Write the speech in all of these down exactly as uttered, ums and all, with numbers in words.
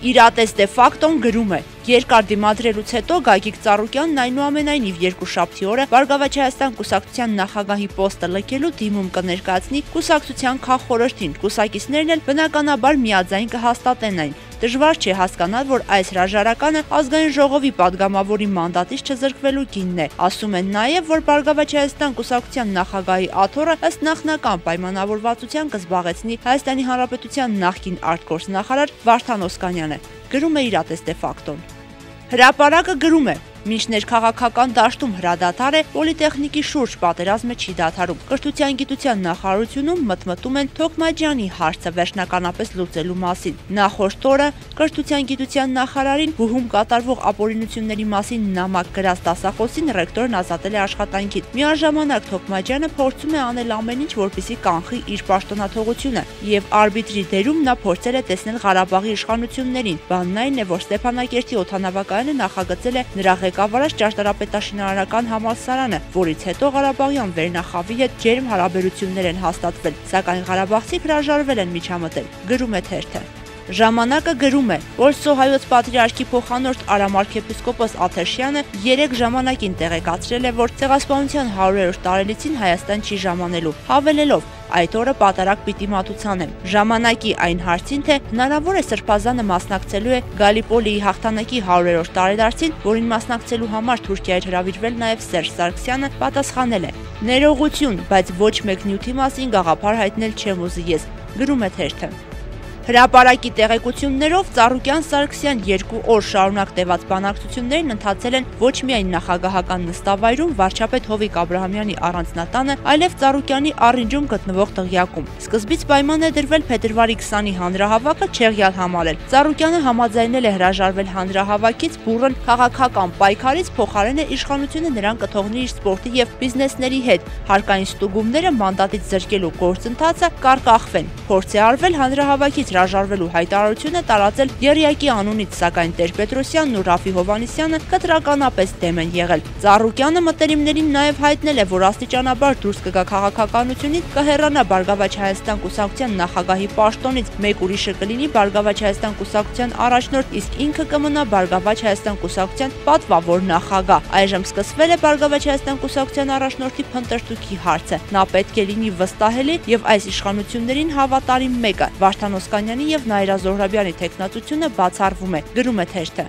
Իրատես դե ֆակտոն գրում է. Երկար դիմադրելուց հետո Գագիկ Ծառուկյանն այնուամենայնիվ երկուշաբթի օրը Բարգավաճ Հայաստան կուսակցության նախագահի պոստը լքելու դիմում կներկայացնի կուսակցության քաղխորհրդին։ Կուսակիցներն էլ բնականաբար միաձայն կհաստատեն այն։ Դժվար չէ հասկանալ, որ այս հրաժարականը ազգային ժողովի падգամավորի մանդատից չզրկվելու գինն է։ Ասում են նաև, որ Բարգավաճ Հայաստան կուսակցության նախագահի աթոռը ըստ նախնական պայմանավորվածության կզբաղեցնի Հայաստանի Հանրապետության նախկին արտգործնախարար Վարդան Օսկանյանը, գրում է Իրատես դե ֆակտոն։ Հրապարակը գրում է. Մինչ ներքաղաքական դաշտում հրադադար է, Պոլիտեխնիկի շուրջ պատերազմը չի դադարում։ Կրթության գիտության նախարարությունում մտմտում են Թոքմաջյանի հարցը վերջնականապես լուծելու մասին։ Նախորդ օրը Կրթության գիտության նախարարին բուհում կատարվող ապօրինությունների մասին նամակ գրած դասախոսին ռեկտորն ազատել է աշխատանքից։ Միաժամանակ Թոքմաջյանը փորձում է անել ամեն ինչ, որպեսզի կանխի իր պաշտոնաթողությունը, եւ արբիտրի դերում նա փորձել է տեսնել Ղարաբաղի իշխանություններին։ Բանն այն է, որ Ստեփանակերտի օդանավակայանը նախագծել է նրա ղեկավարած ճարտարապետաշինարարական համալսարանը, որից հետո Ղարաբաղյան վերնախավի հետ ջերմ հարաբերություններ են հաստատվել, սակայն ղարաբաղցիք հրաժարվել են միջամտել, գրում է թերթը։ Ժամանակը գրում է, որ Սոհայոց պատրիարքի փոխանորդ արամարքեպիսկոպոս Աթերշյանը երեք ժամանակին տեղեկացրել է, որ ցեղասպանության հարյուրերորդ տարելիցին Հայաստան չի ժամանելու, հավելելով. այդ օրը պատարագ պիտի մատուցանեմ։ Ժամանակի այն հարցին, թե հնարավոր է Սրբազանը մասնակցելու է Գալիպոլիի հաղթանակի հարյուրերորդ տարեդարձին, որին մասնակցելու համար Թուրքիայից հրավիրվել նաև Սերժ Սարգսյանը, պատասխանել է. ներողություն, բայց ոչ մեկ նյութի մասին գաղափար հայտնել չեմ ուզի ես, գրում է թերթը։ Հրապարակի տեղեկություններով Ծառուկյան-Սարգսյան երկու օր շարունակ տևած բանակցություններն ընթացել են ոչ միայն նախագահական նստավայրում վարչապետ Հովիկ Աբրահամյանի առանձնատանը, այլև Ծառուկյանի առինջում գտնվող դղյակում։ Սկզբից պայման է դրվել փետրվարի քսանի հանրահավաքը չեղյալ համարել։ Ծառուկյանը համաձայնել է հրաժարվել հանրահավաքից բուռն քաղաքական պայքարից, փոխարեն է իշխանությունը նրան կթողնի իր սպորտի եւ բիզնեսների հետ։ Հարկային ստուգումները մանդատից զրկելու գործընթացը կարկախվեն։ Փորձ է արվել հանրահավաքից հրաժարվելու հայտարարությունը տարածել Եռյակի անունից, սակայն Տեր-Պետրոսյանն ու Ռաֆի Հովհաննիսյանը կտրականապես դեմ են եղել։ Ծառուկյանը մտերիմներին նաև հայտնել է, որ աստիճանաբար դուրս կգա քաղաքականությունից, կհեռանա Բարգավաճ Հայաստան կուսակցության նախագահի պաշտոնից, մեկ ուրիշը կլինի Բարգավաճ Հայաստան կուսակցության առաջնորդ, իսկ ինքը կմնա Բարգավաճ Հայաստան կուսակցության պատվավոր նախագահ։ Այժմ սկսվել է Բարգավաճ Հայաստան կուսակցության առաջնորդի փնտրտուքի հարցը։ Նա պետք է լինի վստահելի եւ այս իշխանություններին հավատարիմ մեկը։ Վարդան Օսկանյանի եւ Նաիրա Զոհրաբյանի թեկնածությունը բացառվում է, գրում է թերթը։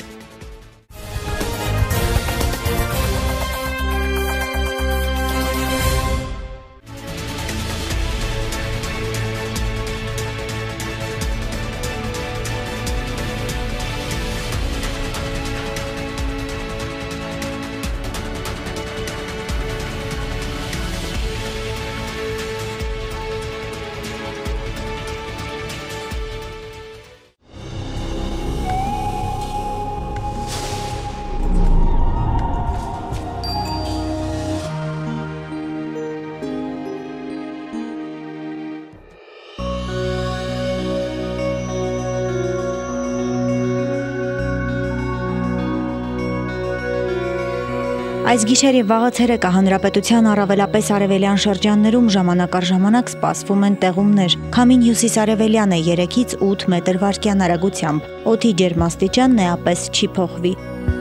Այս գիշեր եւ վաղը ցերեկը հանրապետության առավելապես արևելյան շրջաններում ժամանակ առ ժամանակ սպասվում են տեղումներ։ Քամին հյուսիս-արևելյան է երեքից ութ մետր վարկյան արագությամբ։ Օդի ջերմաստիճանն էապես չի փոխվի։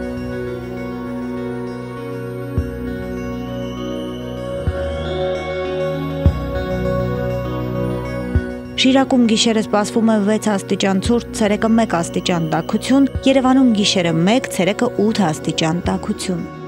Շիրակում գիշերը սպասվում է վեց աստիճան ցուրտ, ցերեկը մեկ աստիճան տաքություն, Երևանում գիշերը մեկ, ցերեկը ութ աստիճան տաքություն։